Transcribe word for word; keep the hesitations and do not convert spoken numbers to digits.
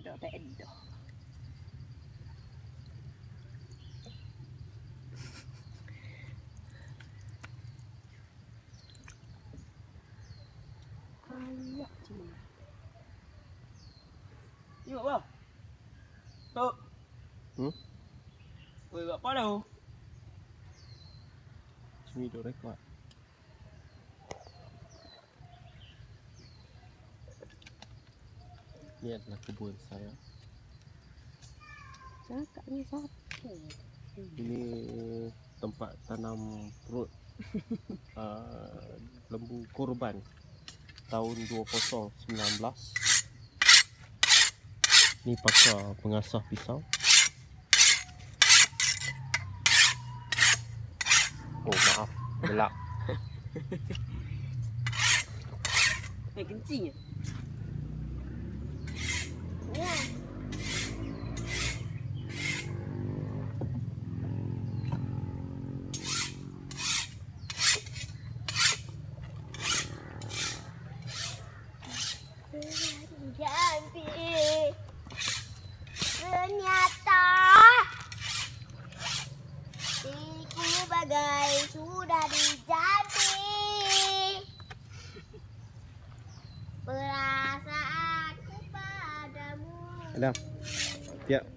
Edo tak edo. Ayak cina. Yuk bah. Tok. Hmm? Oi, buat apa dah? Cumi duk rekod. Ini adalah kebun saya. Cakap ni siapa? Ini tempat tanam perut uh, lembu korban tahun dua ribu sembilan belas. Ni pakar pengasah pisau. Oh maaf, gelap. Eh, kencing ya? Ya. Cantik. Ternyata hatiku bagai sudah dijanji. Perasaanku padamu. Adam, siap.